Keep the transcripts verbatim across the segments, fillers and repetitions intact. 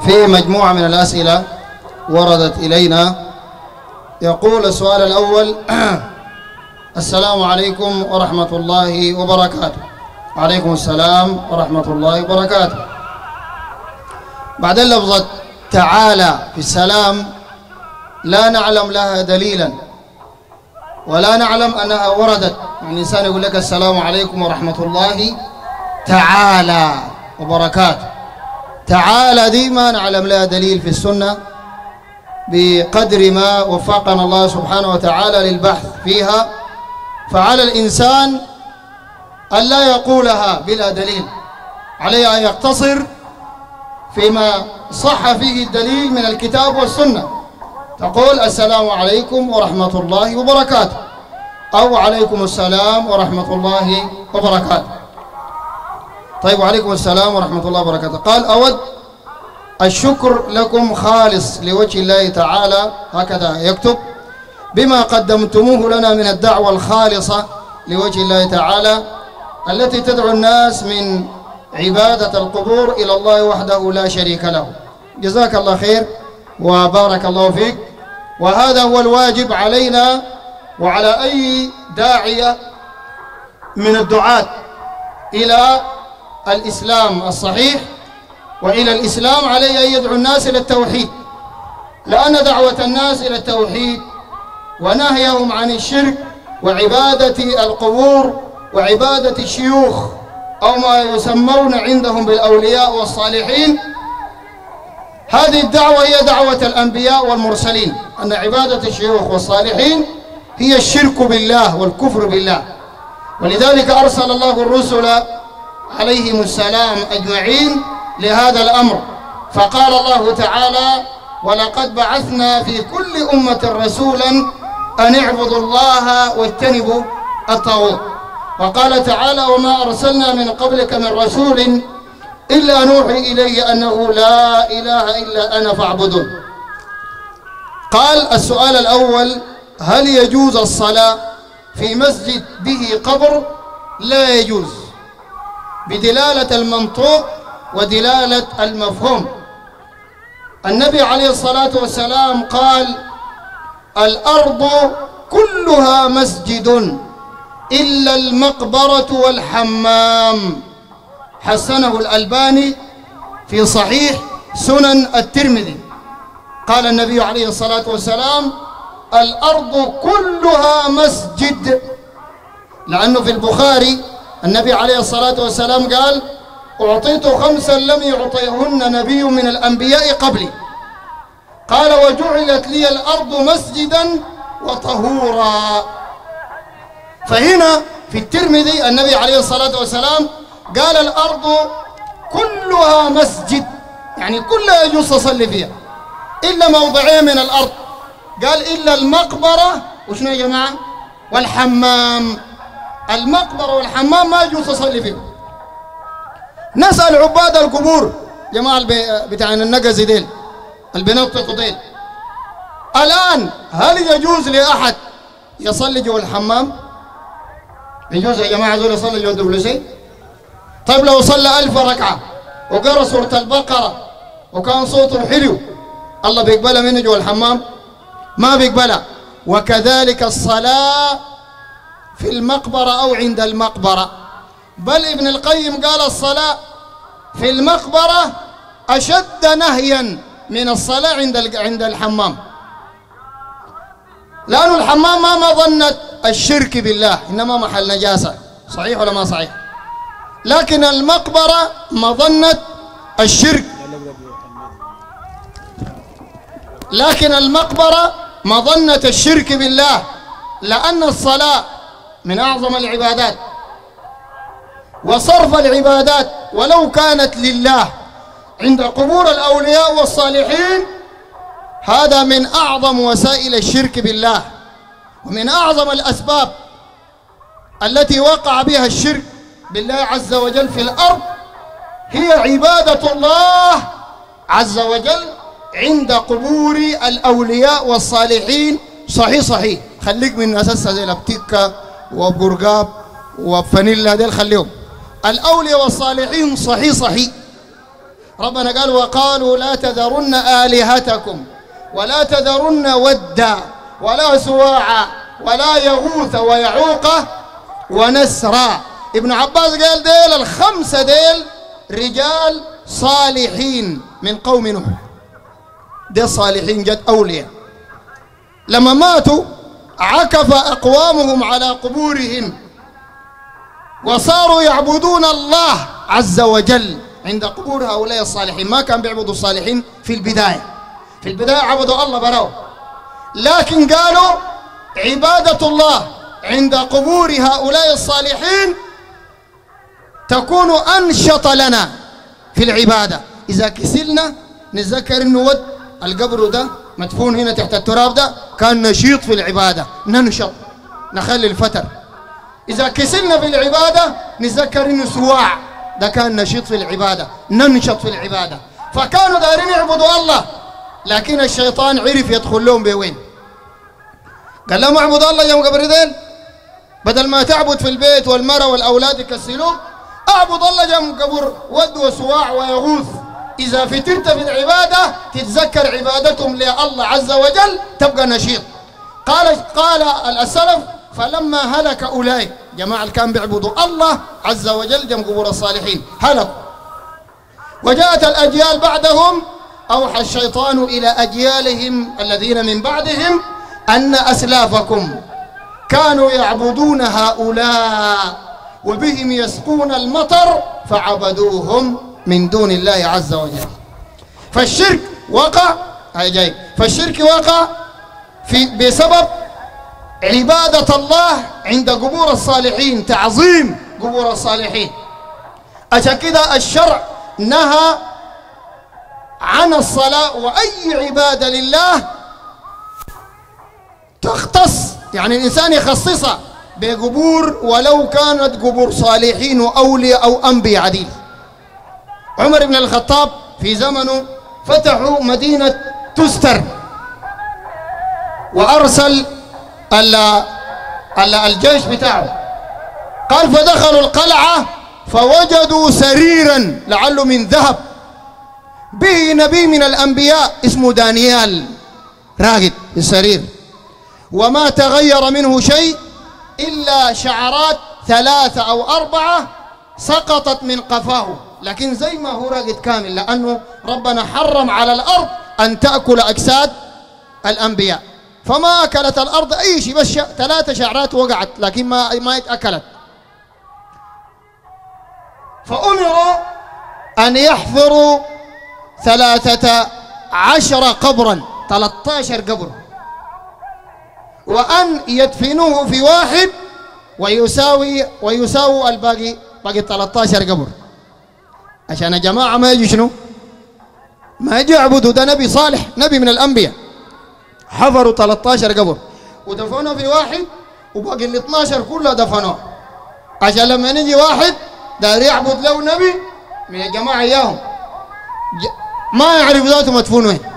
في مجموعة من الأسئلة وردت إلينا. يقول السؤال الأول: السلام عليكم ورحمة الله وبركاته. وعليكم السلام ورحمة الله وبركاته. بعد اللفظة تعالى في السلام لا نعلم لها دليلا ولا نعلم أنها وردت. يعني الإنسان يقول لك السلام عليكم ورحمة الله تعالى وبركاته، تعالى دي ما نعلم لها دليل في السنة بقدر ما وفقنا الله سبحانه وتعالى للبحث فيها. فعلى الإنسان أن لا يقولها بلا دليل، عليه أن يقتصر فيما صح فيه الدليل من الكتاب والسنة. تقول السلام عليكم ورحمة الله وبركاته، أو عليكم السلام ورحمة الله وبركاته. طيب، وعليكم السلام ورحمة الله وبركاته. قال: أود الشكر لكم خالص لوجه الله تعالى، هكذا يكتب، بما قدمتموه لنا من الدعوة الخالصة لوجه الله تعالى التي تدعو الناس من عبادة القبور إلى الله وحده لا شريك له. جزاك الله خير وبارك الله فيك. وهذا هو الواجب علينا وعلى أي داعية من الدعاة إلى الإسلام الصحيح وإلى الإسلام، عليه أن يدعو الناس إلى التوحيد، لأن دعوة الناس إلى التوحيد ونهيهم عن الشرك وعبادة القبور وعبادة الشيوخ أو ما يسمون عندهم بالأولياء والصالحين، هذه الدعوة هي دعوة الأنبياء والمرسلين، أن عبادة الشيوخ والصالحين هي الشرك بالله والكفر بالله. ولذلك أرسل الله الرسل عليهم السلام أجمعين لهذا الأمر. فقال الله تعالى: ولقد بعثنا في كل أمة رسولا أن اعبدوا الله واجتنبوا الطاغوت. وقال تعالى: وما أرسلنا من قبلك من رسول إلا نوحي إليه أنه لا إله إلا أنا فاعبدون. قال السؤال الأول: هل يجوز الصلاة في مسجد به قبر؟ لا يجوز، بدلالة المنطوق ودلالة المفهوم. النبي عليه الصلاة والسلام قال: الأرض كلها مسجد إلا المقبرة والحمام. حسنه الألباني في صحيح سنن الترمذي. قال النبي عليه الصلاة والسلام: الأرض كلها مسجد، لأنه في البخاري النبي عليه الصلاة والسلام قال: أعطيت خمسا لم يعطيهن نبي من الأنبياء قبلي. قال: وجعلت لي الأرض مسجدا وطهورا. فهنا في الترمذي النبي عليه الصلاة والسلام قال: الأرض كلها مسجد، يعني كلها يجوز تصلي فيها إلا موضعين من الأرض. قال: إلا المقبرة وشنو يا جماعة؟ والحمام. المقبرة والحمام ما يجوز تصلي فيهم. نسأل عباد القبور جماعة بتاع النقز ديل البنطق ديل، الآن هل يجوز لأحد يصلي جوا الحمام؟ يجوز يا جماعة زول يصلي جوا الدبلسي؟ طيب لو صلى ألف ركعة وقرأ سورة البقرة وكان صوته حلو، الله بيقبلها منه جوا الحمام؟ ما بيقبلها. وكذلك الصلاة في المقبرة أو عند المقبرة، بل ابن القيم قال: الصلاة في المقبرة أشد نهيا من الصلاة عند عند الحمام، لأن الحمام ما مظنة الشرك بالله، إنما محل نجاسة. صحيح ولا ما صحيح؟ لكن المقبرة مظنة الشرك، لكن المقبرة مظنة الشرك بالله، لأن الصلاة من أعظم العبادات، وصرف العبادات ولو كانت لله عند قبور الأولياء والصالحين هذا من أعظم وسائل الشرك بالله، ومن أعظم الأسباب التي وقع بها الشرك بالله عز وجل في الأرض هي عبادة الله عز وجل عند قبور الأولياء والصالحين. صحيح صحيح، خليك من أساسها زي الابتيكا وبرقاب وفانيلا ديل، خليهم الأولياء والصالحين صحيح صحيح. ربنا قال وقالوا لا تذرن آلهتكم ولا تذرن ودا ولا سواعا ولا يغوث ويعوق ونسرا. ابن عباس قال ديل الخمسة ديل رجال صالحين من قوم نوح، ديل صالحين جد أولياء. لما ماتوا عكف أقوامهم على قبورهم وصاروا يعبدون الله عز وجل عند قبور هؤلاء الصالحين. ما كان بيعبدوا الصالحين في البداية، في البداية عبدوا الله براو، لكن قالوا عبادة الله عند قبور هؤلاء الصالحين تكون أنشط لنا في العبادة. إذا كسلنا نتذكر إنه ود القبر ده مدفون هنا تحت التراب ده كان نشيط في العبادة، ننشط نخلي الفتر. إذا كسلنا في العبادة نتذكر إنه سواع ده كان نشيط في العبادة، ننشط في العبادة. فكانوا دايرين يعبدوا الله، لكن الشيطان عرف يدخل لهم بوين. قال لهم اعبدوا الله يوم قبر ديل، بدل ما تعبد في البيت والمرأة والأولاد يكسلوك، اعبد الله يوم قبر ود وسواع ويغوث. إذا فترت في العبادة تتذكر عبادتهم لله عز وجل تبقى نشيط. قال قال السلف فلما هلك أولئك، جماعة اللي كانوا بيعبدوا الله عز وجل جنب قبور الصالحين هلكوا، وجاءت الأجيال بعدهم، أوحى الشيطان إلى أجيالهم الذين من بعدهم أن أسلافكم كانوا يعبدون هؤلاء وبهم يسقون المطر فعبدوهم من دون الله عز وجل. فالشرك وقع هاي جاي فالشرك وقع في بسبب عبادة الله عند قبور الصالحين، تعظيم قبور الصالحين. عشان كده الشرع نهى عن الصلاة وأي عبادة لله تختص، يعني الإنسان يخصصها بقبور ولو كانت قبور صالحين وأولياء أو أنبياء عديل. عمر بن الخطاب في زمنه فتحوا مدينة تستر وأرسل الجيش بتاعه. قال فدخلوا القلعة فوجدوا سريرا لعله من ذهب به نبي من الأنبياء اسمه دانيال راقد في السرير، وما تغير منه شيء إلا شعرات ثلاثة أو أربعة سقطت من قفاه، لكن زي ما هو راقد كامل، لأنه ربنا حرم على الأرض أن تأكل أجساد الأنبياء، فما أكلت الأرض أي شيء، بس ثلاثة شعرات وقعت لكن ما ما اتأكلت. فأمروا أن يحفروا ثلاثة عشر قبرا، ثلاثة عشر قبر، وأن يدفنوه في واحد ويساوي ويساوي الباقي باقي ثلاثة عشر قبر، عشان يا جماعة ما يجي شنو؟ ما يجي يعبدوا، ده نبي صالح، نبي من الأنبياء. حفروا ثلاثة عشر قبر ودفنوه في واحد وباقي ال اثني عشر كلها دفنوه، عشان لما نجي واحد داير يعبد له نبي من الجماعة إياهم ما يعرف ذاته مدفون وين.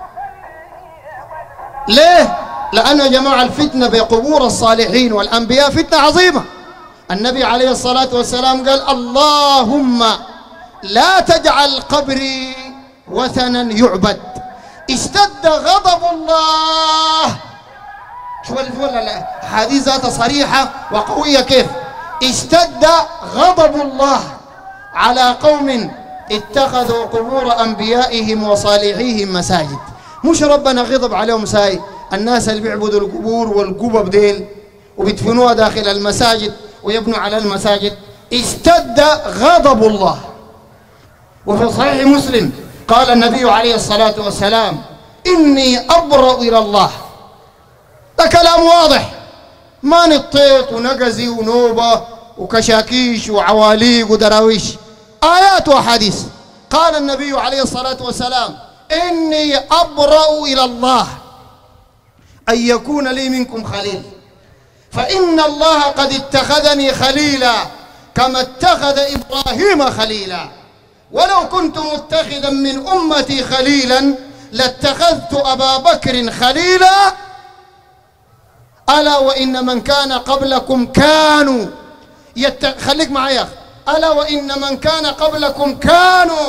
ليه؟ لأنه يا جماعة الفتنة بقبور الصالحين والأنبياء فتنة عظيمة. النبي عليه الصلاة والسلام قال اللهم لا تجعل قبري وثنا يعبد، اشتد غضب الله. شوف الحديث ذاتها صريحة وقوية كيف. اشتد غضب الله على قوم اتخذوا قبور أنبيائهم وصالحيهم مساجد. مش ربنا غضب عليهم ساي الناس اللي بيعبدوا القبور والقبب ديل وبيدفنوها داخل المساجد ويبنوا على المساجد، اشتد غضب الله. وفي صحيح مسلم قال النبي عليه الصلاة والسلام إني أبرأ إلى الله. ده كلام واضح، ما نطيط ونقزي ونوبة وكشاكيش وعواليق ودراويش، آيات وحديث. قال النبي عليه الصلاة والسلام إني أبرأ إلى الله أن يكون لي منكم خليل، فإن الله قد اتخذني خليلا كما اتخذ إبراهيم خليلا، ولو كنت متخذا من أمتي خليلا لاتخذت أبا بكر خليلا، ألا وإن من كان قبلكم كانوا يت... خليك معايا. ألا وإن من كان قبلكم كانوا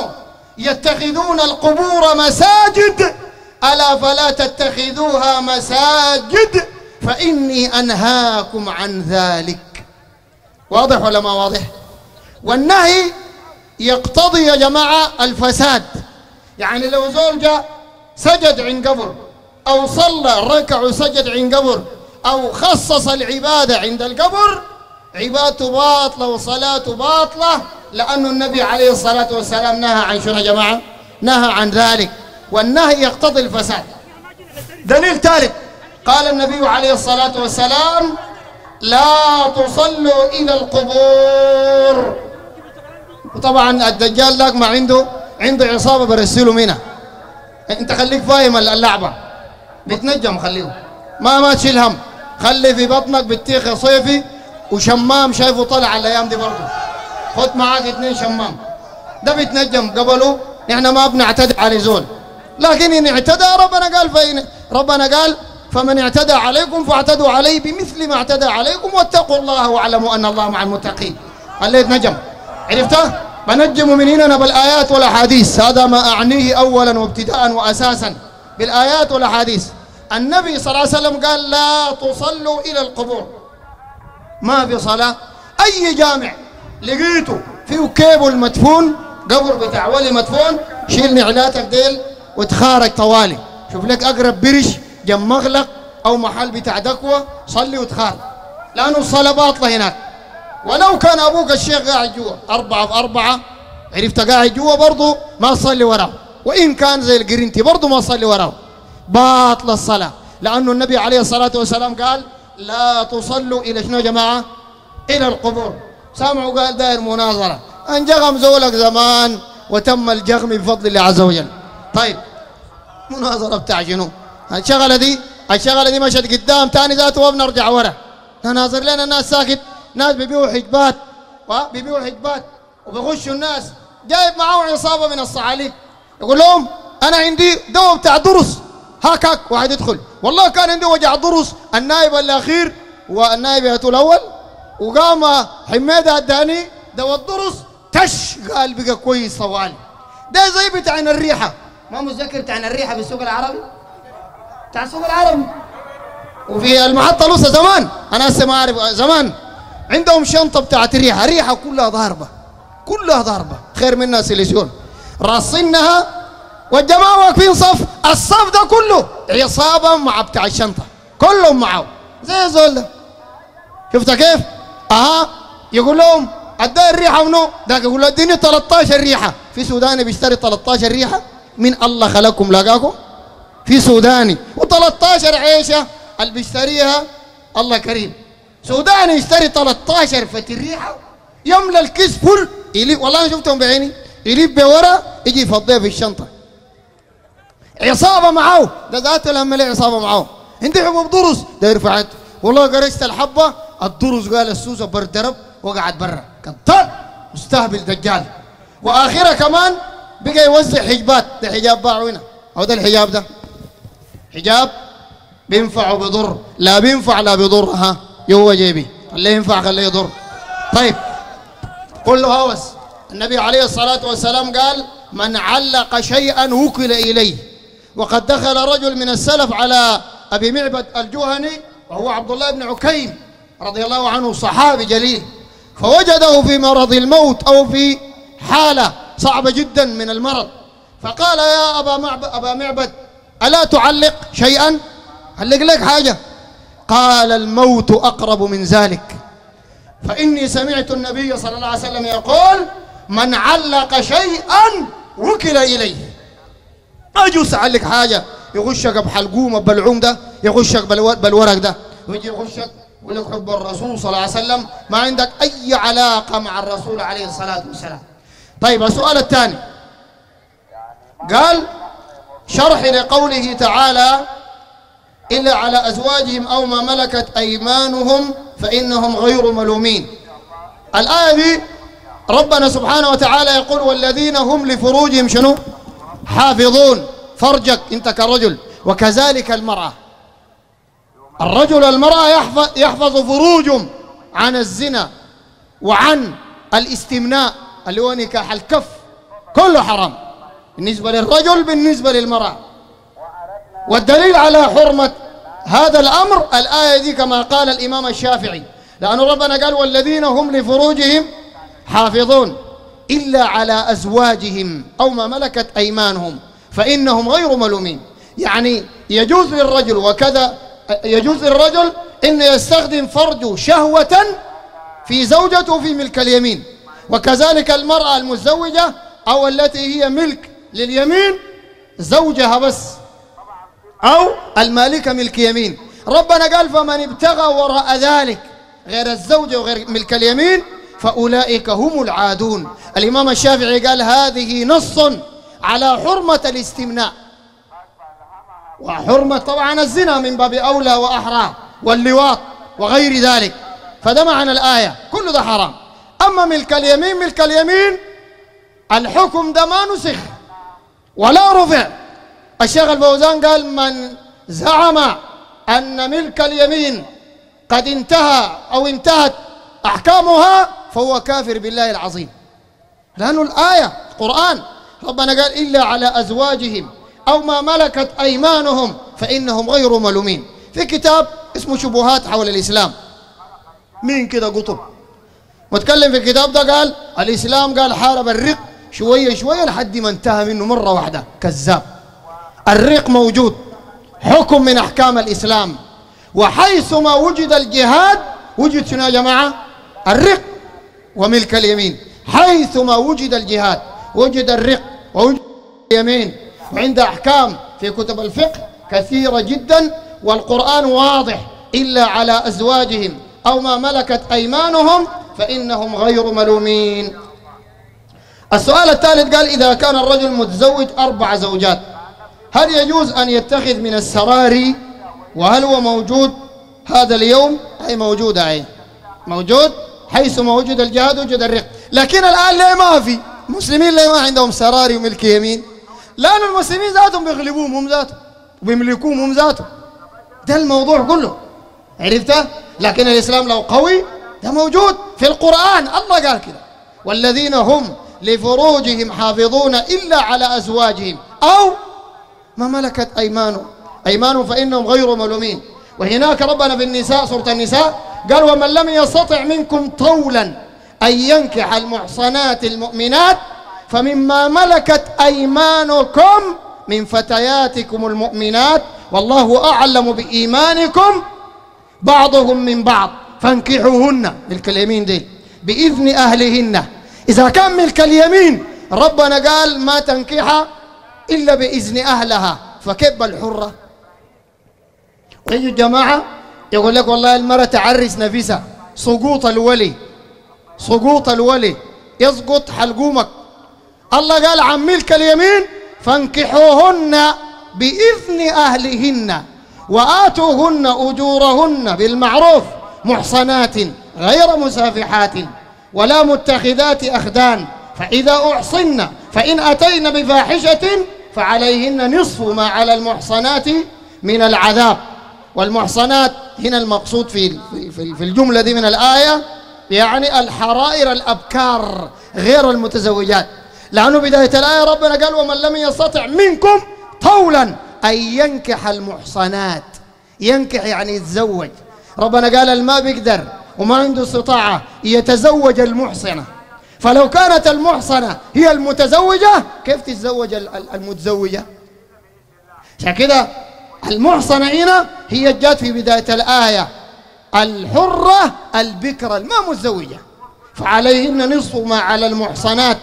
يتخذون القبور مساجد ألا فلا تتخذوها مساجد فإني أنهاكم عن ذلك. واضح ولا ما واضح؟ والنهي يقتضي يا جماعة الفساد. يعني لو زول جاء سجد عند قبر أو صلى ركع وسجد عند قبر أو خصص العبادة عند القبر، عبادته باطلة وصلاته باطلة، لأن النبي عليه الصلاة والسلام نهى عن شنو يا جماعة؟ نهى عن ذلك، والنهي يقتضي الفساد. دليل ثالث، قال النبي عليه الصلاة والسلام: لا تصلوا إلى القبور. وطبعا الدجال ذاك ما عنده عنده عصابة برسله منها. انت خليك فاهم اللعبة، بتنجم خليه، ما ما تشيل هم، خلي في بطنك بطيخ صيفي وشمام شايفه طلع الايام دي برضه، خد معاك اثنين شمام، ده بيتنجم قبله. احنا ما بنعتدي على زول، لكن ان اعتدى ربنا قال فإن ربنا قال فمن اعتدى عليكم فاعتدوا عليه بمثل ما اعتدى عليكم واتقوا الله واعلموا ان الله مع المتقين. خليه نجم، عرفته؟ بنجم من هنا بالايات والاحاديث، هذا ما اعنيه اولا وابتداء واساسا بالايات والاحاديث. النبي صلى الله عليه وسلم قال: لا تصلوا الى القبور. ما في صلاه. اي جامع لقيته فيه كيبل مدفون، قبر بتاع ولي مدفون، شيل نعلاتك ديل وتخارج طوالي، شوف لك اقرب برش جنب مغلق او محل بتاع دكوه، صلي وتخارج، لانه الصلاه باطله هناك. ولو كان ابوك الشيخ قاعد جوا أربعة في أربعة، عرفت قاعد جوا برضه ما تصلي وراه، وإن كان زي القرنتي برضه ما تصلي وراه، باطل الصلاة، لأنه النبي عليه الصلاة والسلام قال: لا تصلوا إلى شنو يا جماعة؟ إلى القبور. سامعوا قال داير مناظرة، انجغم زولك زمان وتم الجغم بفضل الله عز وجل. طيب مناظرة بتاع شنو؟ الشغلة دي الشغلة دي مشت قدام تاني ذاته وبنرجع ورا. نناظر لنا الناس ساكت، ناس بيبيعوا حجبات بيبيعوا حجبات وبيغشوا الناس، جايب معاه عصابه من الصعاليك، يقول لهم انا عندي دواء بتاع ضرس، هاك هاك واحد يدخل، والله كان عنده وجع ضرس، النائب الاخير والنائب ياتوا الاول، وقام حميده اداني دواء الضرس، تش قال بقى كويس طوالي. ده زي بتاع الريحه، ما متذكر بتاع الريحه في السوق العربي؟ بتاع السوق العربي وفي المحطه لسه زمان، انا هسه ما اعرف زمان، عندهم شنطه بتاعت الريحه، ريحه كلها ضاربه كلها ضاربه، خير منها سيليسيون، راصينها والجماعه واقفين صف، الصف ده كله عصابه مع بتاع الشنطه، كلهم معه زي الزول ده. شفت كيف؟ اها يقول لهم ادي الريحه منو؟ ذاك يقول له اديني ثلاثة عشر ريحه، في سوداني بيشتري ثلاثة عشر ريحه، من الله خلقكم لقاكم؟ في سوداني و13 عيشه اللي بيشتريها الله كريم، سوداني يشتري ثلاثة عشر فتي الريحه يملى الكيس فل، يليب، والله انا شفتهم بعيني، يليب بورا يجي يفضيها في الشنطه. عصابه معاه، ده ذاته لما ليه عصابه معاه، عندي حبوب ضرس، ده يرفعت، والله قرشت الحبه الضرس قال السوسه بردرب وقعد برا، كذاب مستهبل دجال. واخرها كمان بقى يوزع حجبات، ده حجاب باعوا هنا، او ده الحجاب ده حجاب بينفع وبيضر، لا بينفع لا بيضر، ها جوا جيبي، خليه ينفع خليه يضر. طيب كله هوس. النبي عليه الصلاة والسلام قال: من علق شيئا وكل إليه. وقد دخل رجل من السلف على أبي معبد الجهني وهو عبد الله بن عكيم رضي الله عنه، صحابي جليل، فوجده في مرض الموت أو في حالة صعبة جدا من المرض، فقال: يا أبا معبد, أبا معبد ألا تعلق شيئا؟ علق لك حاجة؟ قال: الموت أقرب من ذلك، فإني سمعت النبي صلى الله عليه وسلم يقول: من علق شيئا وكل إليه. أجوز أعلق حاجة يغشك بحلقوم بلعوم ده، يغشك بالورق ده، ويجي يغشك يقول لك حب الرسول صلى الله عليه وسلم، ما عندك أي علاقة مع الرسول عليه الصلاة والسلام. طيب السؤال الثاني قال: شرح لقوله تعالى: إلا على أزواجهم أو ما ملكت أيمانهم فإنهم غير ملومين. الآية دي ربنا سبحانه وتعالى يقول: والذين هم لفروجهم شنو؟ حافظون. فرجك أنت كرجل، وكذلك المرأة، الرجل والمرأة يحفظ, يحفظ فروجهم عن الزنا وعن الاستمناء اللي هو نكاح الكف، كله حرام. بالنسبة للرجل بالنسبة للمرأة. والدليل على حرمة هذا الأمر الآية دي كما قال الإمام الشافعي، لأن ربنا قال والذين هم لفروجهم حافظون إلا على أزواجهم أو ما ملكت أيمانهم فإنهم غير ملومين. يعني يجوز للرجل وكذا يجوز للرجل أن يستخدم فرجه شهوة في زوجته في ملك اليمين، وكذلك المرأة المتزوجة أو التي هي ملك لليمين زوجها بس أو المالكة ملك يمين. ربنا قال فمن ابتغى وراء ذلك غير الزوجة وغير ملك اليمين فأولئك هم العادون. الإمام الشافعي قال هذه نص على حرمة الاستمناء وحرمة طبعا الزنا من باب أولى وأحرى واللواط وغير ذلك، فده معنى الآية كل ده حرام. أما ملك اليمين ملك اليمين الحكم ده ما نسخ ولا رفع. الشيخ الفوزان قال من زعم أن ملك اليمين قد انتهى أو انتهت أحكامها فهو كافر بالله العظيم، لأنه الآية القرآن ربنا قال إلا على أزواجهم أو ما ملكت أيمانهم فإنهم غير ملومين. في كتاب اسمه شبهات حول الإسلام، مين كده قطب متكلم في الكتاب ده قال الإسلام قال حارب الرق شوية شوية لحد ما انتهى منه مرة واحدة. كذاب. الرق موجود، حكم من أحكام الإسلام، وحيثما وجد الجهاد وجد شنو يا جماعة؟ الرق وملك اليمين. حيثما وجد الجهاد وجد الرق ووجد اليمين، وعند أحكام في كتب الفقه كثيرة جدا، والقرآن واضح إلا على أزواجهم أو ما ملكت أيمانهم فإنهم غير ملومين. السؤال الثالث قال إذا كان الرجل متزوج أربع زوجات هل يجوز أن يتخذ من السراري؟ وهل هو موجود هذا اليوم؟ أي موجود، أي موجود، حيثما وجد الجهاد وجد الرق. لكن الآن ليه ما في مسلمين ليه ما عندهم سراري وملك يمين؟ لأن المسلمين ذاتهم بيغلبوهم هم ذاتهم وبيملكوهم هم ذاتهم. ده الموضوع كله، عرفته؟ لكن الإسلام لو قوي ده موجود في القرآن. الله قال كده والذين هم لفروجهم حافظون إلا على أزواجهم أو ما ملكت أيمانهم أيمانهم فإنهم غير ملومين. وهناك ربنا في النساء سورة النساء قال ومن لم يستطع منكم طولا أن ينكح المحصنات المؤمنات فمما ملكت أيمانكم من فتياتكم المؤمنات والله أعلم بإيمانكم بعضهم من بعض فانكحوهن. ملك اليمين دي بإذن أهلهن. إذا كان ملك اليمين ربنا قال ما تنكحها إلا بإذن أهلها، فكيف الحرة؟ ويجي الجماعة يقول لك والله المرأة تعرس نفسها سقوط الولي سقوط الولي يسقط حلقومك. الله قال عن ملك اليمين فانكحوهن بإذن أهلهن وآتوهن أجورهن بالمعروف محصنات غير مسافحات ولا متخذات أخدان فإذا أحصن فإن أتين بفاحشة فعليهن نصف ما على المحصنات من العذاب. والمحصنات هنا المقصود في في الجملة دي من الآية يعني الحرائر الأبكار غير المتزوجات، لأنه بداية الآية ربنا قال ومن لم يستطع منكم طولا أن ينكح المحصنات. ينكح يعني يتزوج. ربنا قال الما بيقدر وما عنده استطاعة يتزوج المحصنة، فلو كانت المحصنة هي المتزوجة كيف تتزوج المتزوجة؟ عشان كده المحصنة هنا هي جات في بداية الآية الحرة البكرة الما متزوجة فعليهن نصف ما على المحصنات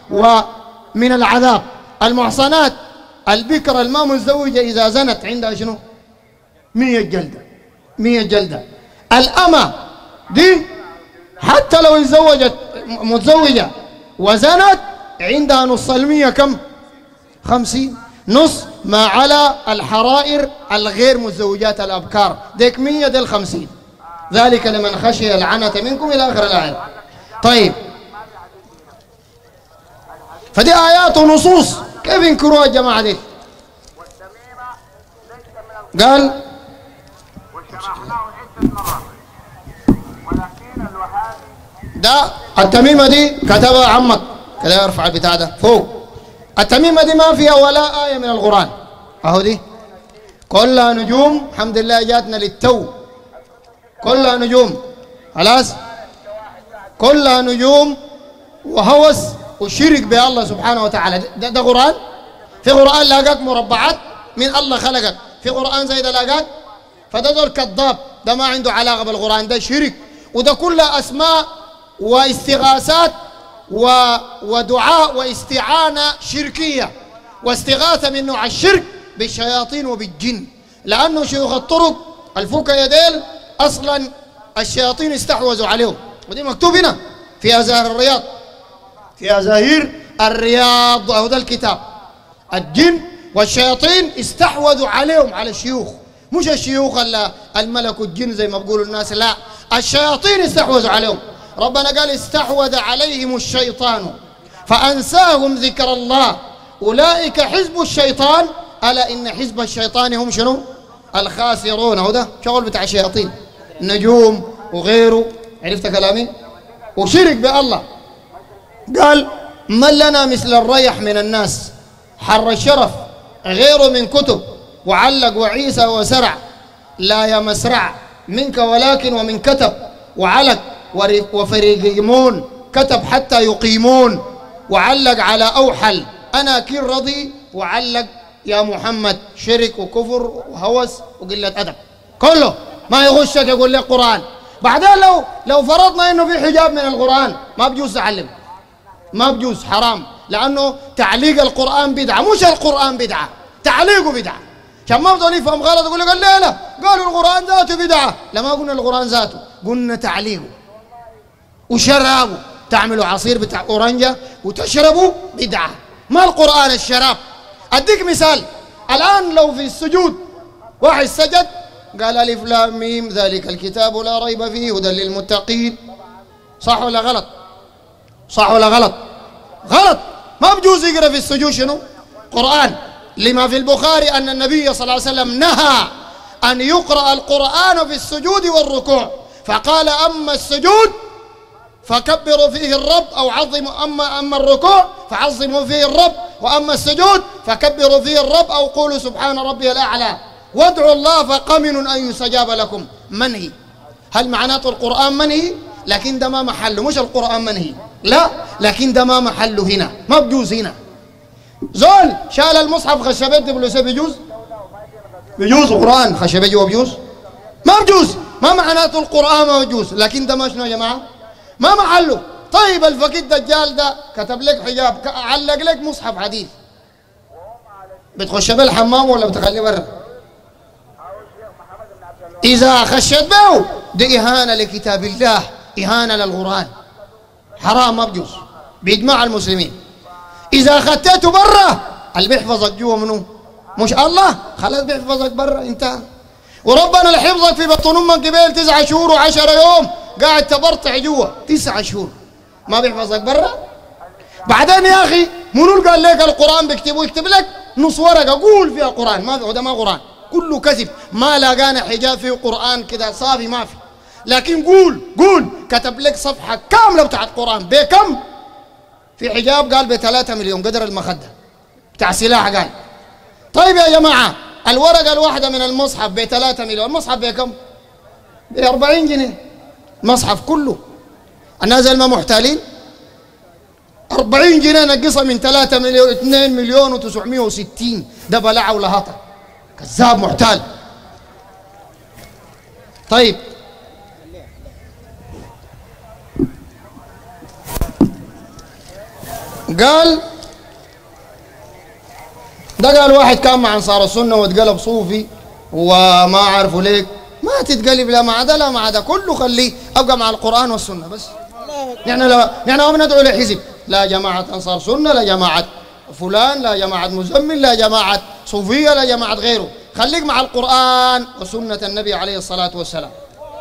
ومن العذاب. المحصنات البكرة الما متزوجة إذا زنت عندها شنو؟ مية جلدة مية جلدة. الأمة دي حتى لو تزوجت متزوجة وزنت عندها نص المية كم؟ خمسين، نص ما على الحرائر الغير متزوجات الأبكار ديك مية ديل خمسين. ذلك لمن خشي العنة منكم إلى آخر الآية. طيب فدي آيات ونصوص كيف ينكروها الجماعة دي؟ قال ده التميمة دي كتبها عمك كده يرفع البتاع ده فوق التميمة دي ما فيها ولا آية من القرآن. أهو دي كلها نجوم، الحمد لله جاتنا للتو، كلها نجوم خلاص، كلها نجوم وهوس وشرك بالله سبحانه وتعالى. ده, ده قرآن؟ في قرآن لاقاك مربعات من الله خلقك، في قرآن زي ده لاقاك؟ فده دول كذاب، ده ما عنده علاقة بالقرآن، ده شرك، وده كلها أسماء واستغاثات و... ودعاء واستعانة شركية واستغاثة من نوع الشرك بالشياطين وبالجن، لأنه شيوخ الطرق الفكا يديل أصلا الشياطين استحوذوا عليهم، ودي مكتوب هنا في أزاهير الرياض، في أزاهير الرياض أو ده الكتاب. الجن والشياطين استحوذوا عليهم على الشيوخ، مش الشيوخ الملك والجن زي ما بيقولوا الناس، لا، الشياطين استحوذوا عليهم. ربنا قال استحوذ عليهم الشيطان فأنساهم ذكر الله أولئك حزب الشيطان ألا إن حزب الشيطان هم شنو؟ الخاسرون. هو ده شغل بتاع الشياطين، نجوم وغيره. عرفت كلامي؟ وشرك بالله. قال من لنا مثل الريح من الناس حر الشرف غيره من كتب وعلق وعيسى وسرع لا يا مسرع منك ولكن ومن كتب وعلق وفريقيمون كتب حتى يقيمون وعلق على أوحل أنا كير رضي وعلق يا محمد شرك وكفر وهوس وقلة أدب، كله ما يغشك يقول لك قرآن. بعدين لو لو فرضنا إنه في حجاب من القرآن ما بجوز تعلم، ما بجوز، حرام، لأنه تعليق القرآن بدعة، مش القرآن بدعة، تعليقه بدعة. عشان ما بضل يفهم غلط يقول لك لا لا قالوا القرآن ذاته بدعة، لا ما قلنا القرآن ذاته، قلنا تعليقه وشرابه. تعملوا عصير بتاع أورنجة وتشربوا بدعة، ما القرآن الشراب. أديك مثال، الآن لو في السجود واحد سجد قال ألف لام ميم ذلك الكتاب لا ريب فيه هدى للمتقين، صح ولا غلط؟ صح ولا غلط؟ غلط، ما بجوز يقرأ في السجود شنو؟ قرآن، لما في البخاري أن النبي صلى الله عليه وسلم نهى أن يقرأ القرآن في السجود والركوع، فقال أما السجود فكبروا فيه الرب أو عظموا، أما أما الركوع فعظموا فيه الرب، وأما السجود فكبروا فيه الرب أو قولوا سبحان ربي الأعلى وادعوا الله فقمن أن يستجاب لكم. منهي. هل معناته القرآن منهي؟ لكن ده ما محله، مش القرآن منهي، لا، لكن ده ما محله هنا، ما بجوز هنا. زول شال المصحف خشبت بلوسه بيجوز؟ بيجوز القرآن خشبت جوا بيجوز؟ ما بجوز، ما معناته القرآن ما بيجوز، لكن ده ما شنو يا جماعة؟ ما محله. طيب الفقيه الدجال ده كتب لك حجاب، علق لك مصحف حديث، بتخش به الحمام ولا بتخليه برا؟ إذا خشيت به دي إهانة لكتاب الله، إهانة للقرآن، حرام ما بجوز بإجماع المسلمين. إذا خدته برا اللي بيحفظك جوا منو؟ مش الله، خلاص بيحفظك برا انتهى. وربنا اللي حفظك في بطن أمك قبل تسعة شهور وعشرة يوم قاعد تبرطع جوا تسعة شهور، ما بيحفظك برا؟ بعدين يا أخي منو اللي قال لك القرآن بيكتبه؟ يكتب لك نص ورقة قول فيها قرآن، ما في، ده ما قرآن، كله كذب، ما لاقانا حجاب فيه قرآن كده صافي ما في. لكن قول قول كتب لك صفحة كاملة بتاعت قرآن بكم؟ في حجاب قال بثلاثة مليون قدر المخدة بتاع سلاح قال. طيب يا جماعة الورقة الواحدة من المصحف بثلاثة مليون، المصحف بكم؟ بأربعين جنيه المصحف كله. الناس ما محتالين؟ أربعين جنيه نقصها من ثلاثة مليون، اثنين مليون وتسعمائة وستين، ده بلعة ولهطة، كذاب محتال. طيب قال ده قال واحد كان مع انصار السنه واتقلب صوفي وما عرفوا ليك، ما تتقلب لا مع ده لا مع ده، كله خليه ابقى مع القران والسنه بس. نحن لا نحن ما بندعو لحزب، لا جماعه انصار سنه، لا جماعه فلان، لا جماعه مزمل، لا جماعه صوفيه، لا جماعه غيره، خليك مع القران وسنه النبي عليه الصلاه والسلام.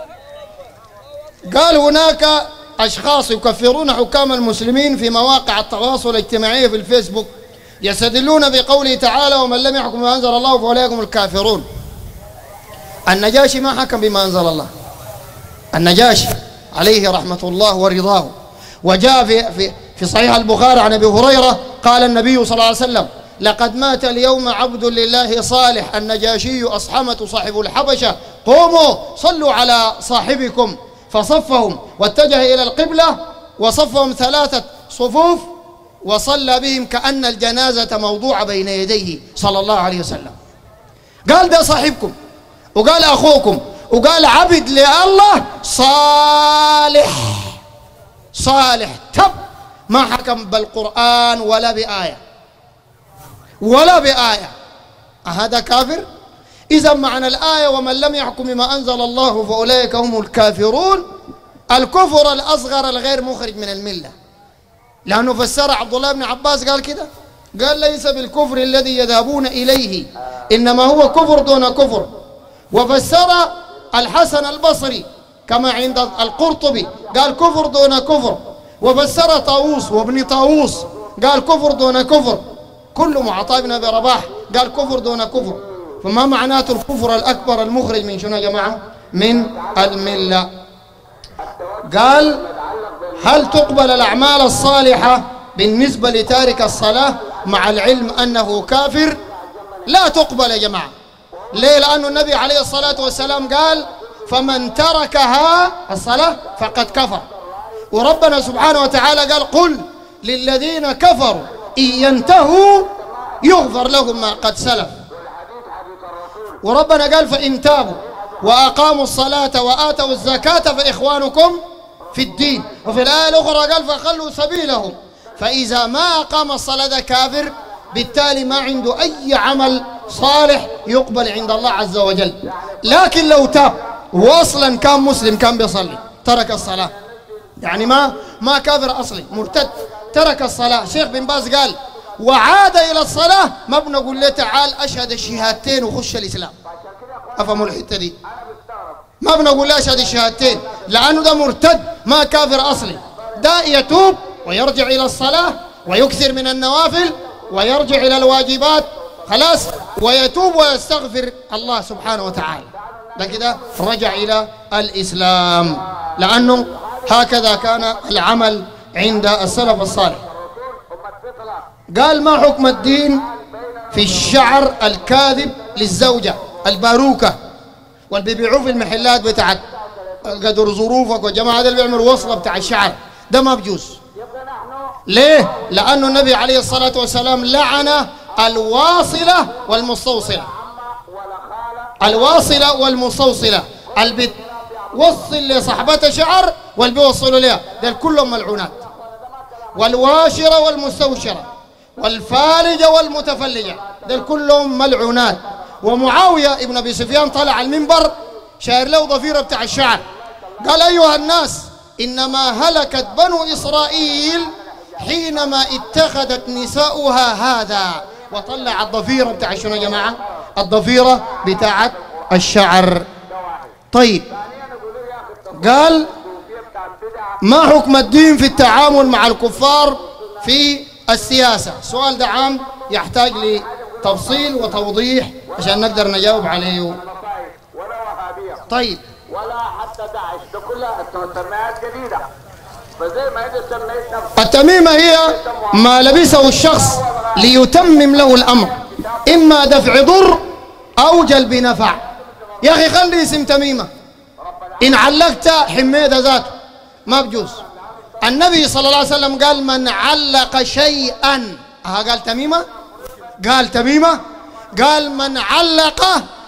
قال هناك أشخاص يكفرون حكام المسلمين في مواقع التواصل الاجتماعي في الفيسبوك، يستدلون بقوله تعالى ومن لم يحكم بما أنزل الله فأولئك هم الكافرون. النجاشي ما حكم بما أنزل الله، النجاشي عليه رحمة الله ورضاه، وجاء في في في صحيح البخاري عن أبي هريرة قال النبي صلى الله عليه وسلم: لقد مات اليوم عبد لله صالح النجاشي أصحمة صاحب الحبشة، قوموا صلوا على صاحبكم. فصفهم واتجه إلى القبلة وصفهم ثلاثة صفوف وصلى بهم كأن الجنازة موضوعة بين يديه صلى الله عليه وسلم. قال ده صاحبكم، وقال أخوكم، وقال عبد لله صالح صالح تب، ما حكم بالقرآن ولا بآية ولا بآية. هذا كافر؟ إذا معنى الآية: ومن لم يحكم بما أنزل الله فأولئك هم الكافرون، الكفر الأصغر الغير مخرج من الملة، لأنه فسر عبد الله بن عباس قال كده، قال: ليس بالكفر الذي يذهبون إليه، إنما هو كفر دون كفر. وفسر الحسن البصري كما عند القرطبي قال: كفر دون كفر. وفسر طاووس وابن طاووس قال: كفر دون كفر. كل معطى بن أبي رباح قال: كفر دون كفر. فما معناته الكفر الأكبر المخرج من شنو يا جماعة؟ من الملة. قال: هل تقبل الأعمال الصالحة بالنسبة لتارك الصلاة مع العلم أنه كافر؟ لا تقبل يا جماعة. ليه؟ لأن النبي عليه الصلاة والسلام قال: فمن تركها الصلاة فقد كفر. وربنا سبحانه وتعالى قال: قل للذين كفروا إن ينتهوا يغفر لهم ما قد سلف. وربنا قال: فإن تابوا وأقاموا الصلاة وآتوا الزكاة فإخوانكم في الدين. وفي الآية الأخرى قال: فخلوا سبيلهم. فإذا ما أقام الصلاة ده كافر، بالتالي ما عنده أي عمل صالح يقبل عند الله عز وجل. لكن لو تاب وأصلا كان مسلم، كان بيصلي، ترك الصلاة، يعني ما ما كافر أصلي، مرتد، ترك الصلاة. شيخ بن باز قال: وعاد إلى الصلاة، ما بنقول له تعال أشهد الشهادتين وخش الإسلام. أفهموا الحتة دي؟ ما بنقول له أشهد الشهادتين، لأنه ده مرتد ما كافر أصلي. ده يتوب ويرجع إلى الصلاة ويكثر من النوافل ويرجع إلى الواجبات، خلاص، ويتوب ويستغفر الله سبحانه وتعالى. ده كده رجع إلى الإسلام، لأنه هكذا كان العمل عند السلف الصالح. قال: ما حكم الدين في الشعر الكاذب للزوجة، الباروكة، واللي بيبيعوه في المحلات بتاعت قدر ظروفك وجماعة اللي بيعملوا وصلة بتاع الشعر، ده ما بجوز. ليه؟ لأنه النبي عليه الصلاة والسلام لعن الواصلة والمستوصلة. الواصلة والمستوصلة، اللي بتوصل لصاحبتها شعر واللي بيوصلوا لها، دول كلهم ملعونات. والواشرة والمستوشرة والفالجة والمتفلجة، دول كلهم ملعونات. ومعاوية ابن أبي سفيان طلع على المنبر شاير له ضفيرة بتاع الشعر، قال: أيها الناس، إنما هلكت بنو إسرائيل حينما اتخذت نساؤها هذا. وطلع الضفيرة بتاع شنو يا جماعة؟ الضفيرة بتاعت الشعر. طيب، قال: ما حكم الدين في التعامل مع الكفار في السياسة؟ السؤال ده عام يحتاج لتفصيل وتوضيح عشان نقدر نجاوب عليه. طيب، ولا حتى داعش، ده كلها تسميات جديدة. فزي ما هي سميتنا التميمة هي ما لبسه الشخص ليتمم له الأمر، إما دفع ضر أو جلب نفع. يا أخي خلي اسم تميمة، إن علقت حميدة ذاته ما بجوز. النبي صلى الله عليه وسلم قال: من علق شيئا، ها قال تميمة، قال تميمة، قال: من علق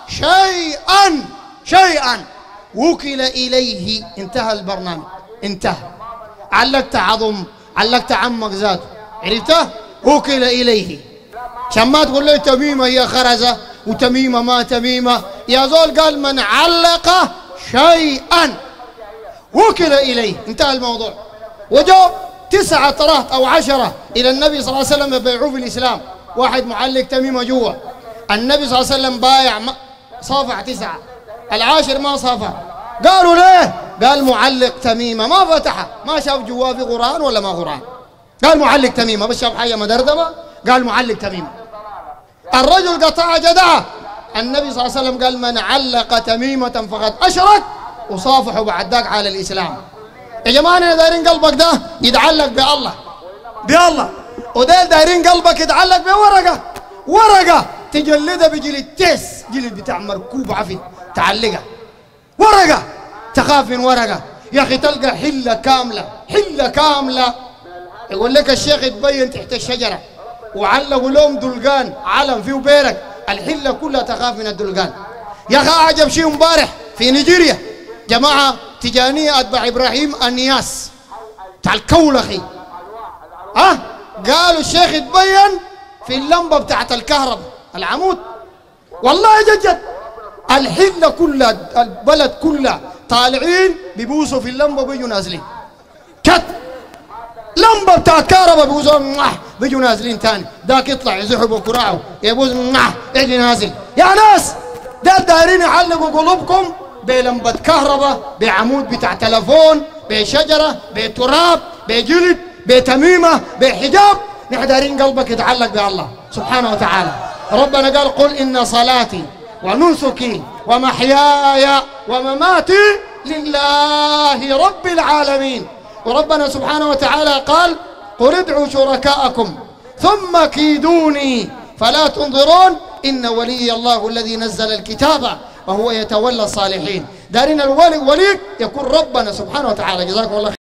شيئا شيئا وكل إليه. انتهى البرنامج، انتهى. علقت عظم، علقت عمك ذاته، عرفته؟ وكل إليه. عشان ما تقول لي تميمة هي خرزة وتميمة ما تميمة. يا زول قال: من علق شيئا وكل إليه، انتهى الموضوع. وجو تسعة رهط أو عشرة إلى النبي صلى الله عليه وسلم يبيعوه في الإسلام، واحد معلق تميمة جوا. النبي صلى الله عليه وسلم بايع صافع تسعة، العاشر ما صافع. قالوا ليه؟ قال: معلق تميمة، ما فتحها، ما شاف جواه في قرآن ولا ما قرآن. قال: معلق تميمة، بس شاف حاجة مدردمة، قال: معلق تميمة. الرجل قطع جدعه. النبي صلى الله عليه وسلم قال: من علق تميمة فقد أشرك، وصافحوا بعد ذاك على الإسلام. يا جماعة، أنا دايرين قلبك ده يتعلق بالله، بالله. وديل دايرين قلبك يتعلق بورقة، ورقة تجلدها بجلد تيس، جلد بتاع مركوب عفن تعلقها، ورقة تخاف من ورقة. يا أخي تلقى حلة كاملة، حلة كاملة يقول لك الشيخ يتبين تحت الشجرة وعلقوا لهم دلقان علم فيه بيرك، الحلة كلها تخاف من الدلقان. يا أخي أعجب شيء امبارح في نيجيريا جماعة تجانية أتباع إبراهيم النياس بتاع الكولخي، ها قالوا الشيخ يتبين في اللمبة بتاعت الكهرباء العمود، والله جد الحلة كلها البلد كلها طالعين بيبوسوا في اللمبة بيجوا نازلين، كت لمبة بتاع الكهرباء بيبوسوا بيجوا نازلين تاني، ذاك يطلع يزحوا بكراعه يبوس يجي نازل. يا ناس ده دايرين يعلقوا قلوبكم بلمبة كهرباء، بعمود بتاع تلفون، بشجرة، بتراب، بجلد، بتميمة، بحجاب. نحن دايرين قلبك يتعلق بالله سبحانه وتعالى. ربنا قال قل إن صلاتي ونسكي ومحياي ومماتي لله رب العالمين. وربنا سبحانه وتعالى قال قل ادعوا شركاءكم ثم كيدوني فلا تنظرون إن ولي الله الذي نزل الكتاب وهو يتولى الصالحين. دارين الولي وليك يكون ربنا سبحانه وتعالى. جزاكم الله خير.